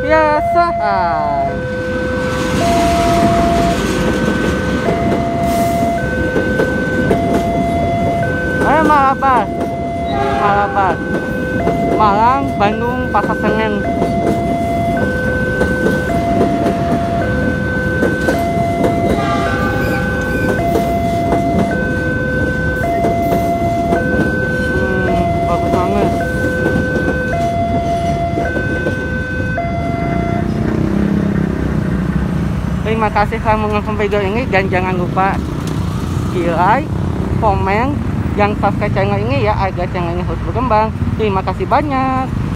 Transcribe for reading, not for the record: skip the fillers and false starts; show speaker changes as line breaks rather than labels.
kebiasaan. Ayo Malabar, Malabar, Malang, Bandung, Pasar Senen. Bagus banget. Terima kasih telah menonton video ini dan jangan lupa di like, komen, dan subscribe channel ini ya agar channel ini terus berkembang. Terima kasih banyak.